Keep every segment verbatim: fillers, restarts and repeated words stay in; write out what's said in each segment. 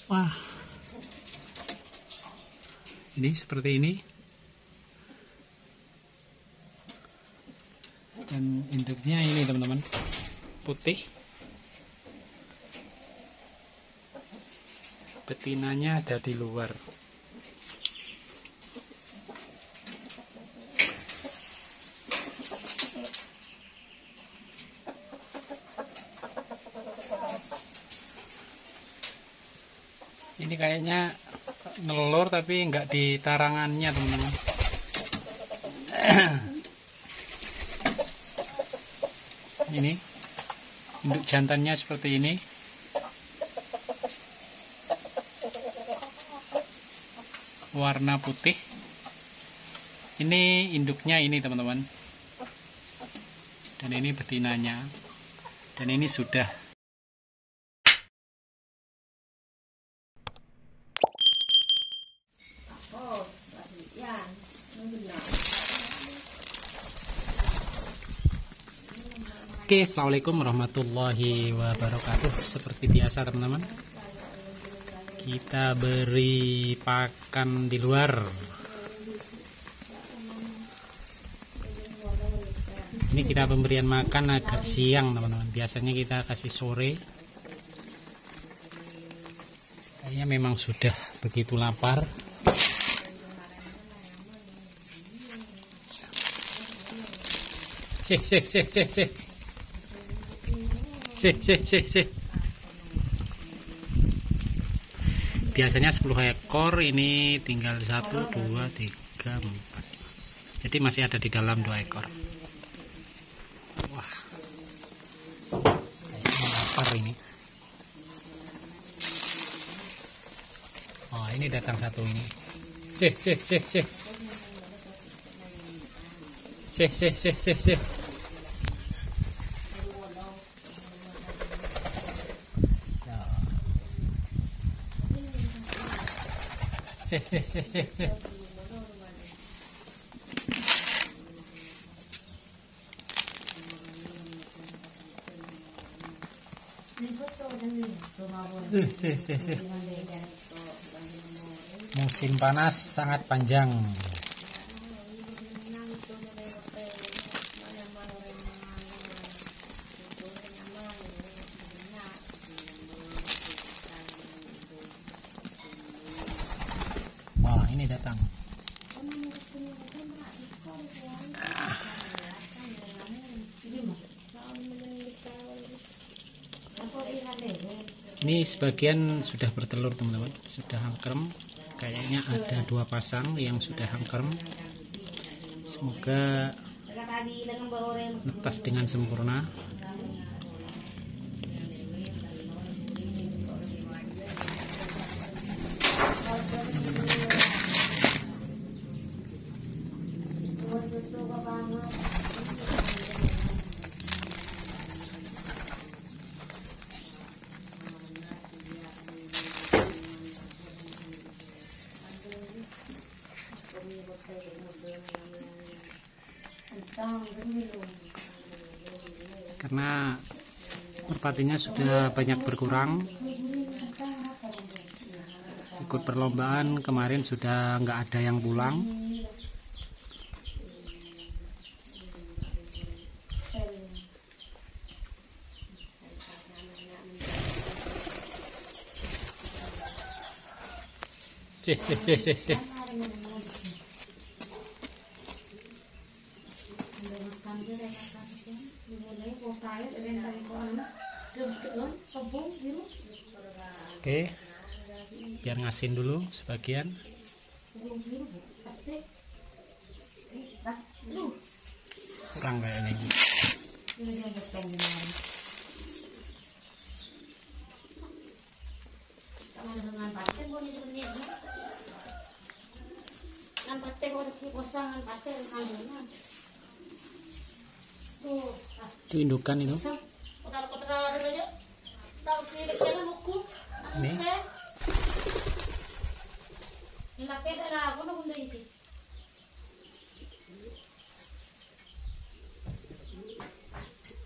Wah, ini seperti ini. Dan induknya ini teman-teman, putih. Betinanya ada di luar. Ini kayaknya nelur tapi nggak di tarangannya teman-teman. Ini induk jantannya seperti ini. Warna putih. Ini induknya ini teman-teman. Dan ini betinanya. Dan ini sudah. Oke, assalamualaikum warahmatullahi wabarakatuh. Seperti biasa teman-teman, kita beri pakan di luar. Ini kita pemberian makan agak siang teman-teman. Biasanya kita kasih sore. Kayaknya memang sudah begitu lapar. Sih, sih, sih, sih, sih. Sih, sih, sih, sih. Biasanya sepuluh ekor, ini tinggal satu, dua, tiga, empat. Jadi masih ada di dalam dua ekor. Wah, kayaknya lapar ini. Oh, ini datang satu ini. Sih, sih, sih, sih. Sih, sih, sih, sih, sih. Sih, sih, sih, sih, sih. Uh, sih, sih, sih. Musim panas sangat panjang. Wah, ini datang. Ah. Ini sebagian sudah bertelur teman-teman, sudah angkrem. Kayaknya ada dua pasang yang sudah angkrem. Semoga netas dengan sempurna. Karena merpatinya sudah banyak berkurang, ikut perlombaan kemarin sudah nggak ada yang pulang. Cih, cih, cih, cih, cih. Oke, biar ngasin dulu sebagian. Kurang kayaknya. Itu indukan itu. Ini.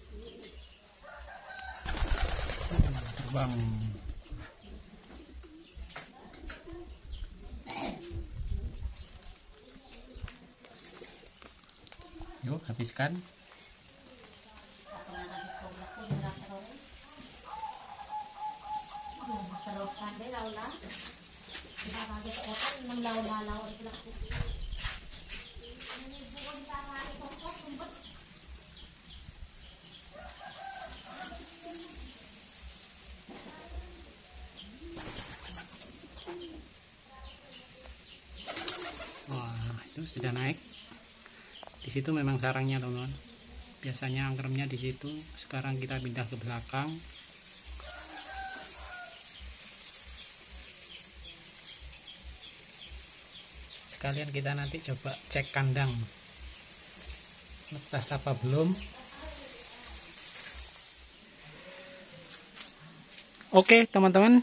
Terbang. Yuk, habiskan. Wah, itu sudah naik. Di situ memang sarangnya, teman-teman. Biasanya angkremnya di situ. Sekarang kita pindah ke belakang. Sekalian kita nanti coba cek kandang. Netas apa belum? Oke, teman-teman.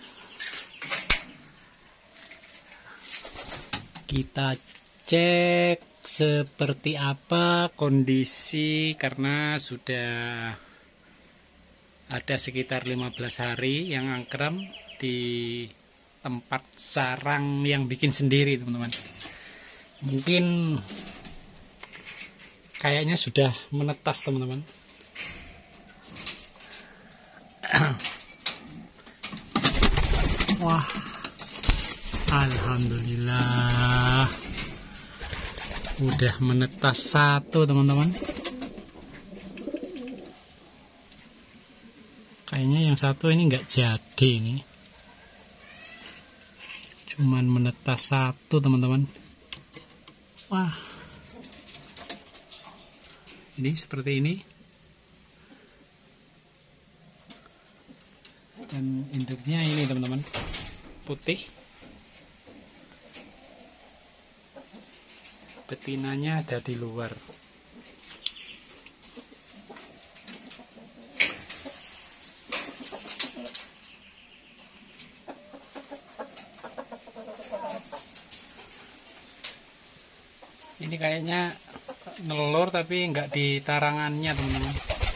Kita cek seperti apa kondisi, karena sudah ada sekitar lima belas hari yang angkrem di tempat sarang yang bikin sendiri, teman-teman. Mungkin kayaknya sudah menetas, teman-teman. Wah, alhamdulillah udah menetas satu, teman-teman. Kayaknya yang satu ini nggak jadi nih, cuman menetas satu, teman-teman. Wah, ini seperti ini. Dan induknya ini, teman-teman, putih. Betinanya ada di luar. Ini kayaknya nelur tapi nggak di tarangannya, teman-teman.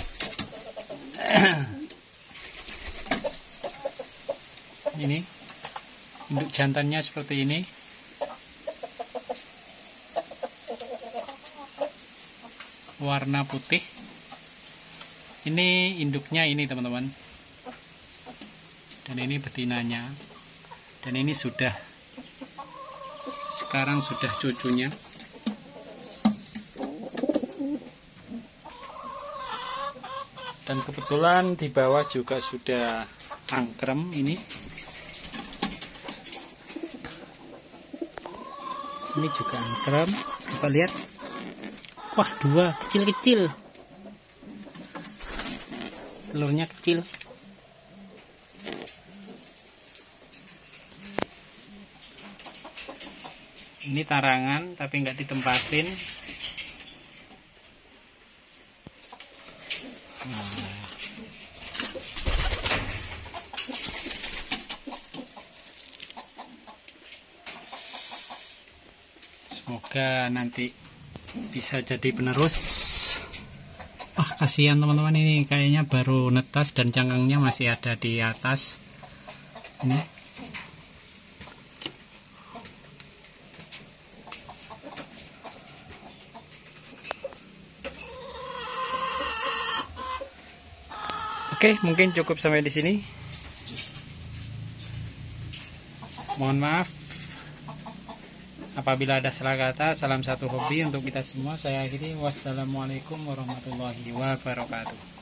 Ini induk jantannya seperti ini. Warna putih. Ini induknya ini, teman-teman. Dan ini betinanya. Dan ini sudah, sekarang sudah cucunya. Dan kebetulan di bawah juga sudah angkrem ini. Ini juga angkrem. Kita lihat. Wah, dua kecil-kecil. Telurnya kecil. Ini tarangan tapi nggak ditempatin. Nah. Semoga nanti bisa jadi penerus. Wah, kasihan, teman-teman, ini kayaknya baru netas dan cangkangnya masih ada di atas. Ini. Oke, mungkin cukup sampai di sini. Mohon maaf apabila ada salah kata. Salam satu hobi untuk kita semua. Saya akhiri. Wassalamualaikum warahmatullahi wabarakatuh.